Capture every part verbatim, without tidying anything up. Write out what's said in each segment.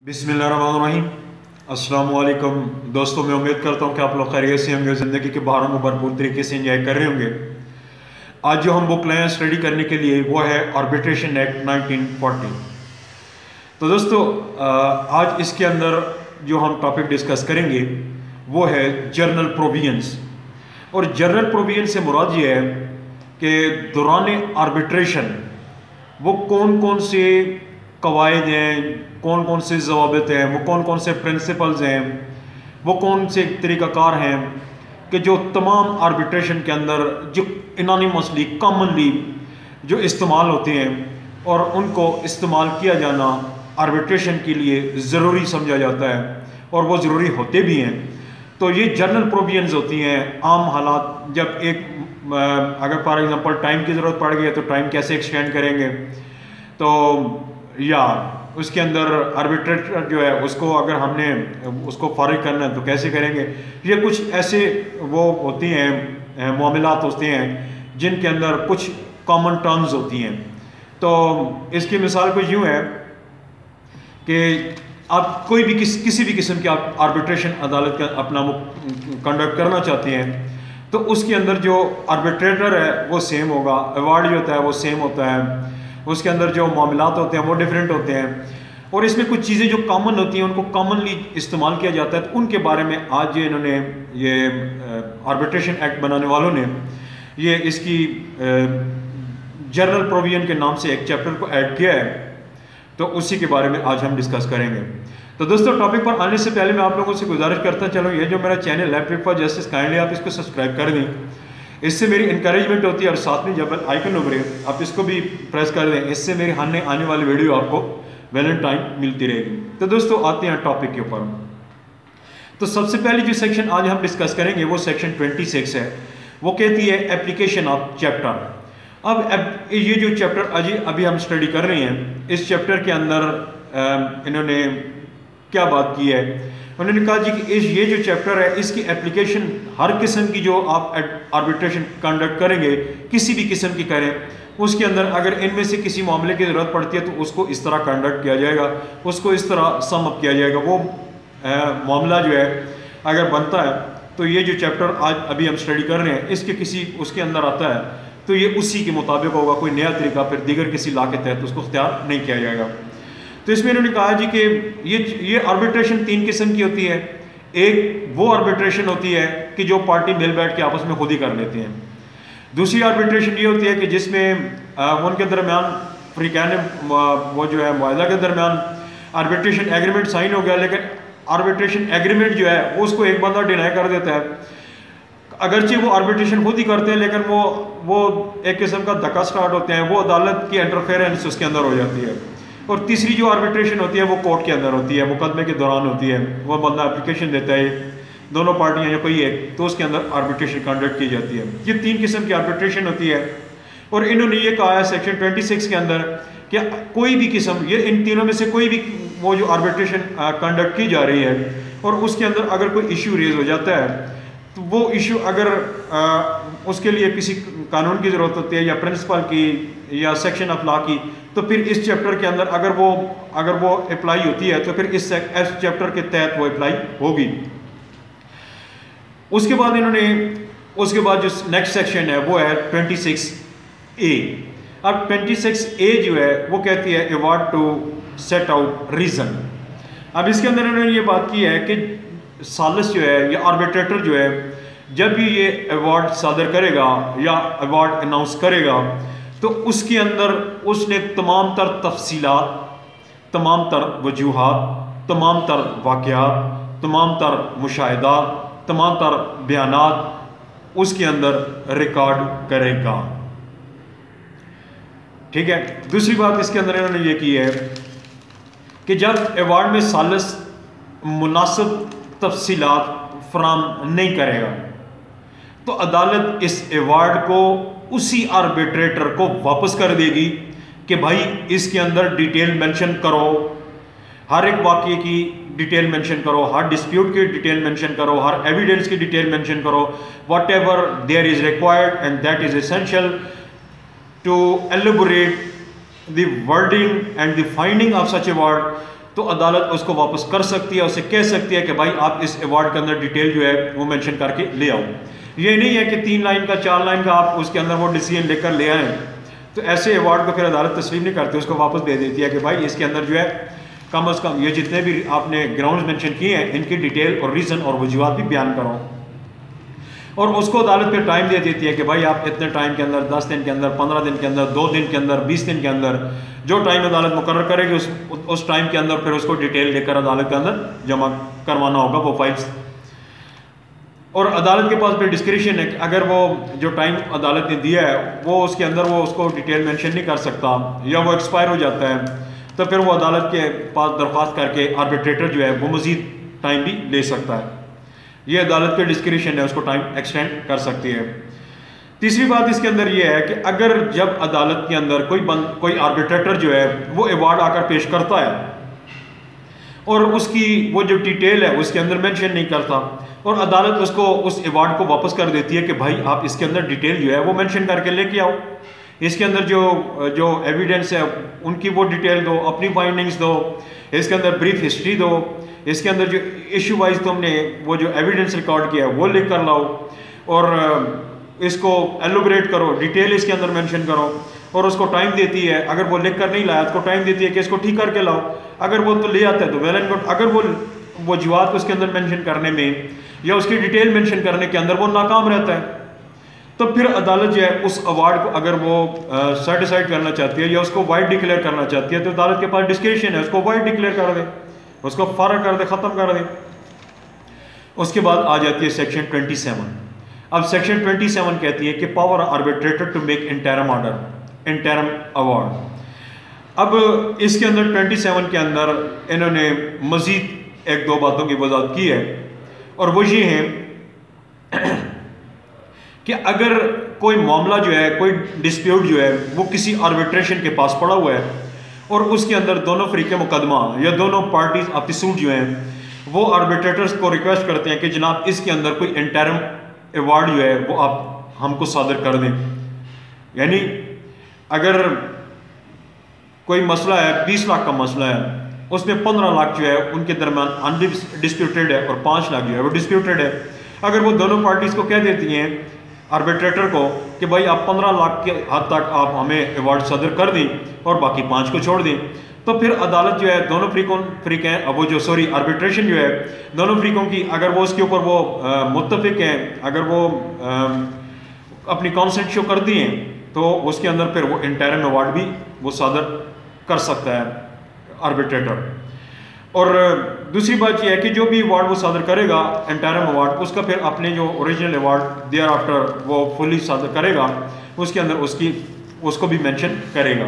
बिस्मिल्लाहिर्रहमानिर्रहीम। अस्सलामु अलैकुम दोस्तों, मैं उम्मीद करता हूँ कि आप लोग खैरियत से होंगे, ज़िंदगी के बहारों को भरपूर तरीके से एंजॉय कर रहे होंगे। आज जो हम बुक लाए हैं स्टडी करने के लिए वो है आर्बिट्रेशन एक्ट नाइनटीन फोर्टी। तो दोस्तों आज इसके अंदर जो हम टॉपिक डिस्कस करेंगे वो है जर्नल प्रोविजंस। और जर्नल प्रोविजन से मुराद ये है कि दौरान आर्बिट्रेशन वो कौन कौन से कवायद हैं, कौन कौन से ज़वाबित हैं, वो कौन कौन से प्रिंसिपल्स हैं, वो कौन से तरीक़ाकार हैं कि जो तमाम आर्बिट्रेशन के अंदर जो इनानिमसली कॉमनली जो इस्तेमाल होते हैं और उनको इस्तेमाल किया जाना आर्बिट्रेशन के लिए ज़रूरी समझा जाता है और वो ज़रूरी होते भी हैं। तो ये जर्नल प्रोविजंस होती हैं। आम हालात जब एक अगर फॉर एग्ज़ाम्पल टाइम की ज़रूरत पड़ गई है तो टाइम कैसे एक्सटेंड करेंगे, तो या उसके अंदर आर्बिट्रेटर जो है उसको अगर हमने उसको फारिग करना है तो कैसे करेंगे। ये कुछ ऐसे वो होती हैं मामलात होते हैं जिनके अंदर कुछ कॉमन टर्म्स होती हैं। तो इसकी मिसाल कुछ यूँ है कि आप कोई भी किस किसी भी किस्म की आप आर्बिट्रेशन अदालत का अपना कंडक्ट करना चाहते हैं तो उसके अंदर जो आर्बिट्रेटर है वो सेम होगा, अवार्ड जो होता है वो सेम होता है, उसके अंदर जो मामलात होते हैं वो डिफरेंट होते हैं और इसमें कुछ चीज़ें जो कॉमन होती हैं उनको कॉमनली इस्तेमाल किया जाता है। तो उनके बारे में आज ये इन्होंने ये आर्बिट्रेशन एक्ट बनाने वालों ने ये इसकी जर्नल प्रोविजन के नाम से एक चैप्टर को ऐड किया है, तो उसी के बारे में आज हम डिस्कस करेंगे। तो दोस्तों टॉपिक पर आने से पहले मैं आप लोगों से गुजारिश करता चलो ये जो मेरा चैनल है प्रिप फॉर जस्टिस, काइंडली आप इसको सब्सक्राइब कर दें, इससे मेरी इंकरेजमेंट होती है और साथ में जब आइकन उभरे आप इसको भी प्रेस कर दें, इससे मेरी आने आने वाली वीडियो आपको वैलेंटाइन मिलती रहेगी। तो दोस्तों आते हैं टॉपिक के ऊपर। तो सबसे पहले जो सेक्शन आज हम डिस्कस करेंगे वो सेक्शन छब्बीस है। वो कहती है एप्लीकेशन ऑफ चैप्टर। अब ये जो चैप्टर अजी अभी हम स्टडी कर रहे हैं इस चैप्टर के अंदर इन्होंने क्या बात की है, उन्होंने कहा जी कि इस ये जो चैप्टर है इसकी एप्लीकेशन हर किस्म की जो आप आर्बिट्रेशन कंडक्ट करेंगे किसी भी किस्म की करें उसके अंदर अगर इनमें से किसी मामले की ज़रूरत पड़ती है तो उसको इस तरह कंडक्ट किया जाएगा, उसको इस तरह सम अप किया जाएगा। वो आ, मामला जो है अगर बनता है तो ये जो चैप्टर आज अभी हम स्टडी कर रहे हैं इसके किसी उसके अंदर आता है तो ये उसी के मुताबिक होगा, कोई नया तरीका फिर दीगर किसी ला के तहत उसको इख्तियार नहीं किया जाएगा। तो इसमें इन्होंने कहा जी कि ये ये आर्बिट्रेशन तीन किस्म की होती है। एक वो आर्बिट्रेशन होती है कि जो पार्टी मिल बैठ के आपस में खुद ही कर लेते हैं। दूसरी आर्बिट्रेशन ये होती है कि जिसमें उनके दरमियान फ्रीकैन वो जो है मुआहदा के दरमियान आर्बिट्रेशन एग्रीमेंट साइन हो गया, लेकिन आर्बिट्रेशन एग्रीमेंट जो है वो उसको एक बंदा डिनाई कर देता है, अगरचे वो आर्बिट्रेशन खुद ही करते हैं लेकिन वो वो एक किस्म का धक्का स्टार्ट होते हैं, वो अदालत की इंटरफेरेंस उसके अंदर हो जाती है। और तीसरी जो आर्बिट्रेशन होती है वो कोर्ट के अंदर होती है, मुकदमे के दौरान होती है, वो बंदा एप्लीकेशन देता है, दोनों पार्टियां या कोई एक, तो उसके अंदर आर्बिट्रेशन कंडक्ट की जाती है। ये तीन किस्म की आर्बिट्रेशन होती है और इन्होंने ये कहा है सेक्शन छब्बीस के अंदर कि कोई भी किस्म ये इन तीनों में से कोई भी वो जो आर्बिट्रेशन कंडक्ट की जा रही है और उसके अंदर अगर कोई इशू रेज हो जाता है तो वो इशू अगर आ, उसके लिए किसी कानून की ज़रूरत होती है या प्रिंसिपल की या सेक्शन ऑफ लॉ की, तो फिर इस चैप्टर के अंदर अगर वो अगर वो अप्लाई होती है तो फिर इस चैप्टर के तहत वो अप्लाई होगी। उसके बाद इन्होंने उसके बाद जो नेक्स्ट सेक्शन है वो है छब्बीस ए। अब छब्बीस ए जो है वो कहती है award to set out reason. अब इसके अंदर इन्होंने ये बात की है कि सालिस जो है या आर्बिट्रेटर जो है जब भी ये अवार्ड सादर करेगा या अवार्ड अनाउंस करेगा तो उसके अंदर उसने तमाम तर तफसीलात, तमाम तर वजूहात, तमाम तर वाक़यात, तमाम तर मुशाहिदात, तमाम तर बयानात उसके अंदर रिकॉर्ड करेगा। ठीक है। दूसरी बात इसके अंदर इन्होंने ये की है कि जब अवार्ड में सालिस मुनासिब तफसीलात फराम नहीं करेगा तो अदालत इस अवार्ड को उसी आर्बिट्रेटर को वापस कर देगी कि भाई इसके अंदर डिटेल मेंशन करो, हर एक वाक़ये की डिटेल मेंशन करो, हर डिस्प्यूट की डिटेल मेंशन करो, हर एविडेंस की डिटेल मेंशन करो, whatever there is required and that is essential to elaborate the wording and the finding of such a word तो अदालत उसको वापस कर सकती है, उसे कह सकती है कि भाई आप इस अवार्ड के अंदर डिटेल जो है वो मेंशन करके ले आओ। ये नहीं है कि तीन लाइन का चार लाइन का आप उसके अंदर वो डिसीजन लेकर ले आए, तो ऐसे अवार्ड को फिर अदालत तस्लीम नहीं करती, उसको वापस दे देती है कि भाई इसके अंदर जो है कम अज़ कम ये जितने भी आपने ग्राउंड्स मेंशन किए हैं इनकी डिटेल और रीज़न और वजूहत भी बयान करो। और उसको अदालत फिर टाइम दे देती है कि भाई आप इतने टाइम के अंदर, दस दिन के अंदर, पंद्रह दिन के अंदर, दो दिन के अंदर, बीस दिन के अंदर, जो टाइम अदालत मुकर्रर करेगी उस उस टाइम के अंदर फिर उसको डिटेल लेकर अदालत के अंदर जमा करवाना होगा वो फाइल्स। और अदालत के पास फिर डिस्क्रिप्शन है कि अगर वो जो टाइम अदालत ने दिया है वो उसके अंदर वो उसको डिटेल मेंशन नहीं कर सकता या वो एक्सपायर हो जाता है, तो फिर वो अदालत के पास दरख्वास्त करके आर्बिट्रेटर जो है वो मज़ीद टाइम भी ले सकता है। ये अदालत के डिस्क्रिप्शन है, उसको टाइम एक्सटेंड कर सकती है। तीसरी बात इसके अंदर ये है कि अगर जब अदालत के अंदर कोई बंद कोई आर्बिट्रेटर जो है वो अवार्ड आकर पेश करता है और उसकी वो जो डिटेल है उसके अंदर मेंशन नहीं करता और अदालत उसको उस अवार्ड को वापस कर देती है कि भाई आप इसके अंदर डिटेल जो है वो मेंशन करके लेके आओ, इसके अंदर जो जो एविडेंस है उनकी वो डिटेल दो, अपनी फाइंडिंग्स दो, इसके अंदर ब्रीफ हिस्ट्री दो, इसके अंदर जो इशू वाइज तुमने वो जो एविडेंस रिकॉर्ड किया है वो लिख कर लाओ और इसको एलोबरेट करो, डिटेल इसके अंदर मेंशन करो। और उसको टाइम देती है, अगर वो लिख कर नहीं लाया उसको टाइम देती है कि इसको ठीक करके लाओ, अगर वो तो ले आता है तो वेल एंड गुड, अगर वो वो जवाब उसके अंदर मेंशन करने में या उसकी डिटेल मेंशन करने के अंदर वो नाकाम रहता है तो फिर अदालत जो है उस अवार्ड को अगर वो सर्टिफाइड करना चाहती है या उसको वाइड डिक्लेयर करना चाहती है तो अदालत के पास डिस्क्रिप्शन है, उसको वाइड डिक्लेयर कर दे, उसको फारग कर दे, ख़त्म कर दे। उसके बाद आ जाती है सेक्शन ट्वेंटी सेवन। अब सेक्शन ट्वेंटी सेवन कहती है कि power arbitrator to make interim order, interim award. अब इसके अंदर ट्वेंटी सेवन के अंदर इन्होंने मज़ीद एक दो बातों की वजाहत की है और वो ये है कि अगर कोई मामला जो है, कोई डिस्प्यूट जो है वो किसी आर्बिट्रेशन के पास पड़ा हुआ है और उसके अंदर दोनों फरीके मुकदमा या दोनों पार्टीज आपसी सूट जो हैं वो आर्बिट्रेटर्स को रिक्वेस्ट करते हैं कि जनाब इसके अंदर कोई इंटरम अवार्ड जो है वो आप हमको सादर कर दें। यानी अगर कोई मसला है, बीस लाख का मसला है, उसमें पंद्रह लाख जो है उनके दरमियान अनडिस्प्यूटेड है और पाँच लाख जो है वो डिस्प्यूटेड है। अगर वो दोनों पार्टीज को कह देती हैं आर्बिट्रेटर को कि भाई आप पंद्रह लाख के हद तक आप हमें अवार्ड सदर कर दें और बाकी पाँच को छोड़ दें, तो फिर अदालत जो है दोनों फ्रीकों फ्रीकें वो जो सॉरी आर्बिट्रेशन जो है दोनों फ्रीकों की अगर वो उसके ऊपर वो मुत्तफिक हैं, अगर वो आ, अपनी कॉन्सेंट शो कर दिए तो उसके अंदर फिर वो इंटरम अवार्ड भी वो सादर कर सकता है आर्बिट्रेटर। और दूसरी बात यह है कि जो भी अवार्ड वो सादर करेगा इंटरम अवार्ड, उसका फिर अपने जो ओरिजिनल अवार्ड देयर आफ्टर वो फुली सादर करेगा, उसके अंदर उसकी उसको भी मेंशन करेगा।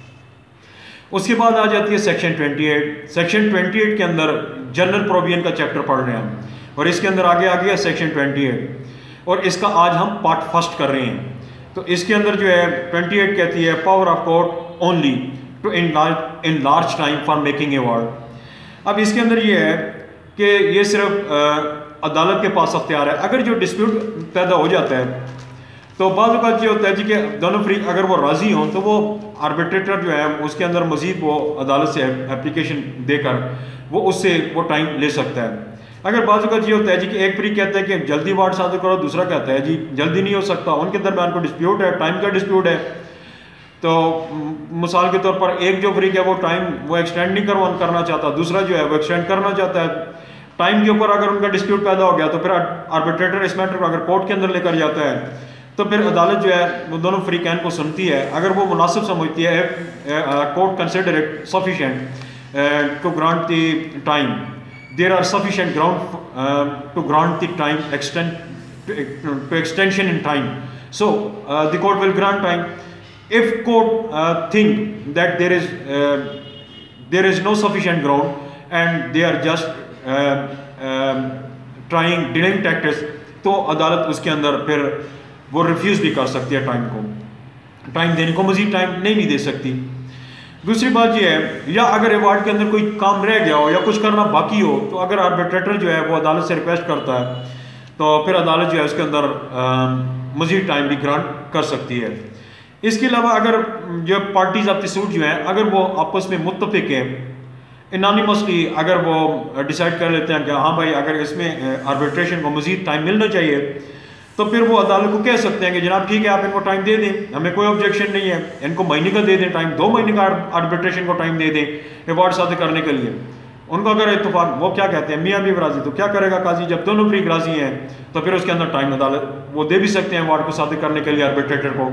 उसके बाद आ जाती है सेक्शन अट्ठाईस। सेक्शन अट्ठाईस के अंदर जनरल प्रोविजन का चैप्टर पढ़ रहे हैं हम और इसके अंदर आगे आ गया सेक्शन अट्ठाईस और इसका आज हम पार्ट फर्स्ट कर रहे हैं। तो इसके अंदर जो है अट्ठाईस कहती है power of court only to enlarge time for making award. अब इसके अंदर ये है कि ये सिर्फ आ, अदालत के पास अख्तियार है। अगर जो डिस्प्यूट पैदा हो जाता है तो बाद बात ये होता है जी कि दोनों फ्री अगर वो राज़ी हों तो वो आर्बिट्रेटर जो है उसके अंदर मज़ीद वो अदालत से एप्लीकेशन देकर वो उससे वो टाइम ले सकता है। अगर बाद बात ये होता है जी कि एक फ्री कहता है कि जल्दी वार्ड सादर करो, दूसरा कहता है जी जल्दी नहीं हो सकता, उनके दरमियान को डिस्प्यूट है, टाइम का डिस्प्यूट है, तो मिसाल के तौर पर एक जो फ्री है वो टाइम वो एक्सटेंड नहीं करवा करना चाहता, दूसरा जो है वो एक्सटेंड करना चाहता है। टाइम के ऊपर अगर उनका डिस्प्यूट पैदा हो गया तो फिर आर्बिट्रेटर इस मैटर को अगर कोर्ट के अंदर लेकर जाता है तो फिर अदालत जो है वो दोनों फ्री कैन को सुनती है। अगर वो मुनासिब समझती है court consider it sufficient to grant the time, there are sufficient ground to grant the time extend to extension in time, so the court will grant time. If court uh, think that there is uh, there is no sufficient ground and they are just uh, uh, trying delaying tactics, तो अदालत उसके अंदर फिर वो refuse भी कर सकती है टाइम को, टाइम देने को मज़ीद टाइम नहीं भी दे सकती। दूसरी बात ये है या अगर अवार्ड के अंदर कोई काम रह गया हो या कुछ करना बाकी हो तो अगर आर्बिट्रेटर जो है वो अदालत से रिक्वेस्ट करता है तो फिर अदालत जो है उसके अंदर मज़ीद टाइम भी ग्रांट कर सकती है। इसके अलावा अगर जो पार्टीज ऑफ द सूट जो हैं अगर वो आपस में मुत्तफिक हैं इनानिमसली अगर वो डिसाइड कर लेते हैं कि हाँ भाई अगर इसमें आर्बिट्रेशन को मज़ीद टाइम मिलना चाहिए, तो फिर वो अदालत को कह सकते हैं कि जनाब ठीक है आप इनको टाइम दे दें, हमें कोई ऑब्जेक्शन नहीं है, इनको महीने का दे दें टाइम, दो महीने का आर्बिट्रेशन को टाइम दे दें अवार्ड सादर करने के लिए। उनको अगर इत्तेफाक, वो क्या कहते हैं मियाँ बीवी राजी, तो क्या करेगा काजी, जब दोनों फ्री राजी हैं तो फिर उसके अंदर टाइम अदालत वो दे भी सकते हैं अवार्ड को सादर करने के लिए आर्बिट्रेटर को।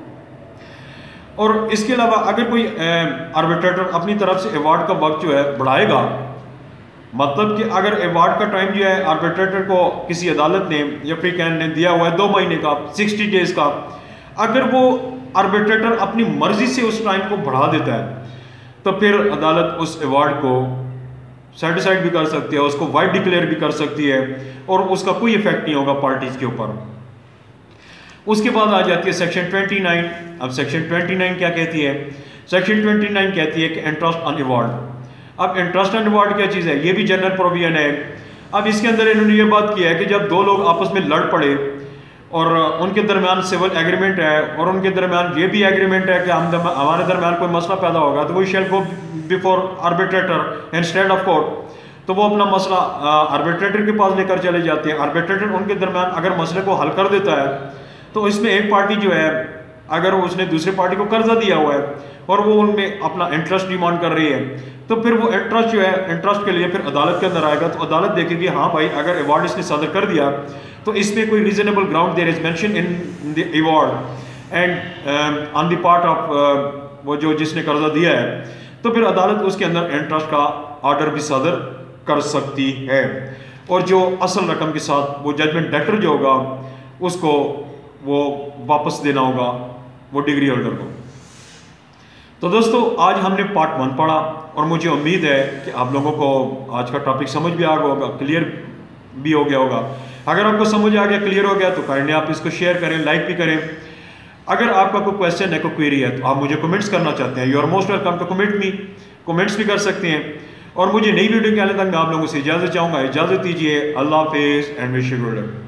और इसके अलावा अगर कोई आर्बिट्रेटर अपनी तरफ से अवार्ड का वक्त जो है बढ़ाएगा, मतलब कि अगर अवार्ड का टाइम जो है आर्बिट्रेटर को किसी अदालत ने या फ्री कैन ने दिया हुआ है दो महीने का, सिक्सटी डेज का, अगर वो आर्बिट्रेटर अपनी मर्जी से उस टाइम को बढ़ा देता है तो फिर अदालत उस अवार्ड को सेटिसाइड भी कर सकती है, उसको वाइड डिक्लेयर भी कर सकती है और उसका कोई इफेक्ट नहीं होगा पार्टीज के ऊपर। उसके बाद आ जाती है सेक्शन ट्वेंटी नाइन। अब सेक्शन ट्वेंटी नाइन क्या कहती है? सेक्शन ट्वेंटी नाइन कहती है कि इंटरेस्ट ऑन अवार्ड। अब इंटरेस्ट ऑन अवार्ड क्या चीज़ है? ये भी जनरल प्रोविजन है। अब इसके अंदर इन्होंने ये बात किया है कि जब दो लोग आपस में लड़ पड़े और उनके दरमियान सिविल एग्रीमेंट है और उनके दरमियान ये भी एग्रीमेंट है कि हम दर, हमारे दरमियान कोई मसला पैदा होगा तो we shall go before arbitrator instead of court, तो वो अपना मसला आर्बिट्रेटर के पास लेकर चले जाते हैं। आर्बिट्रेटर उनके दरमियान अगर मसले को हल कर देता है तो इसमें एक पार्टी जो है अगर उसने दूसरी पार्टी को कर्जा दिया हुआ है और वो उनमें अपना इंटरेस्ट डिमांड कर रही है तो फिर वो इंटरेस्ट जो है इंटरेस्ट के लिए फिर अदालत के अंदर आएगा। तो अदालत देखेगी हाँ भाई अगर अवार्ड इसने सदर कर दिया तो इसमें कोई reasonable ground there is mention in the award and on the part of वो जो जिसने कर्जा दिया है, तो फिर अदालत उसके अंदर इंटरेस्ट का ऑर्डर भी सदर कर सकती है और जो असल रकम के साथ वो जजमेंट डेटर जो होगा उसको वो वापस देना होगा वो डिग्री होल्डर को। तो दोस्तों आज हमने पार्ट वन पढ़ा और मुझे उम्मीद है कि आप लोगों को आज का टॉपिक समझ भी आ गया होगा, क्लियर भी हो गया होगा। अगर आपको समझ आ गया, क्लियर हो गया तो काइंडली आप इसको शेयर करें, लाइक भी करें। अगर आपका कोई क्वेश्चन है, कोई क्वेरी है तो आप मुझे कमेंट्स करना चाहते हैं, you are most welcome to comment me, comments भी कर सकते हैं। और मुझे नई वीडियो के आने तक मैं आप लोगों से इजाज़त चाहूँगा। इजाज़त दीजिए, अल्लाह हाफिज़ and wish you good luck.